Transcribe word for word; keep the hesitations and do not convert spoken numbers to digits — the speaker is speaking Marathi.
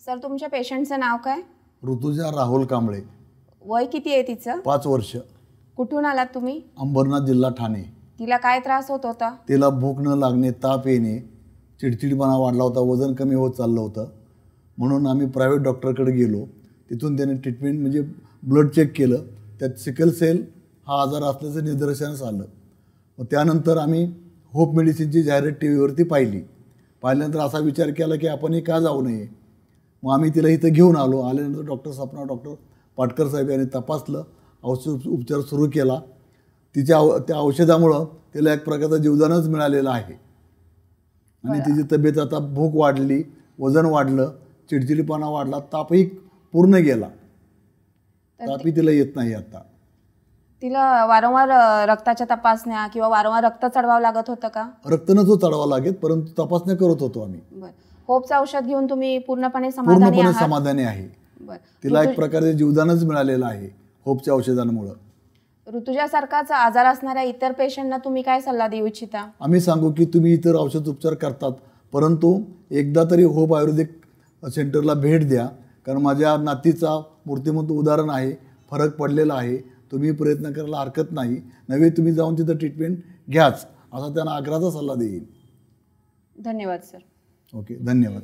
सर तुमच्या पेशंटचं नाव काय? ऋतुजा राहुल कांबळे. वय किती आहे तिचं? पाच वर्ष. कुठून आलात तुम्ही? अंबरनाथ जिल्हा ठाणे. तिला काय त्रास होत होता? तिला भूक न लागणे, ताप येणे, चिडचिडपणा वाढला होता, वजन कमी होत चाललं होतं. म्हणून आम्ही प्रायव्हेट डॉक्टरकडे गेलो. तिथून त्याने ट्रीटमेंट म्हणजे ब्लड चेक केलं, त्यात सिकल सेल हा आजार असल्याचं निदर्शनास आलं. मग त्यानंतर आम्ही होप मेडिसिनची जाहिरात टी व्हीवरती पाहिली. पाहिल्यानंतर असा विचार केला की आपण हे का जाऊ नये. मग आम्ही तिला इथं घेऊन आलो. आल्यानंतर डॉक्टर सपना डॉक्टर पाटकर साहेब यांनी तपासलं, औषध उपचार सुरू केला. तिच्या त्या औषधामुळं तिला एक प्रकारचं जीवदानच मिळालेलं आहे आणि तिची तब्येत आता भूक वाढली, वजन वाढलं, चिडचिडपणा वाढला, तापही पूर्ण गेला. तापही तिला येत नाही आता. तिला वारंवार रक्ताच्या तपासण्या किंवा वारंवार रक्त चढवावं लागत होतं का? रक्त नव्हतं चढवावं लागत, परंतु तपासण्या करत होतो आम्ही. बरं. होपचं औषध घेऊन तुम्ही पूर्णपणे समाधानी आहात? पूर्णपणे समाधानी आहे. बरं. तिला एक प्रकारे जीवदानच मिळालेलं आहे होपच्या औषधांमुळं. ऋतुजासारखाच आजार असणाऱ्या इतर पेशंटना तुम्ही काय सल्ला देऊ इच्छिता? आम्ही सांगू की तुम्ही इतर औषध उपचार करतात, परंतु एकदा तरी होप आयुर्वेदिक सेंटरला भेट द्या. कारण माझ्या नातीचा मूर्तिमंत उदाहरण आहे, फरक पडलेला आहे. तुम्ही प्रयत्न करायला हरकत नाही. नव्हे तुम्ही जाऊन तिथं ट्रीटमेंट घ्याच असा त्यांना आग्रहाचा सल्ला देईन. धन्यवाद सर. ओके, धन्यवाद.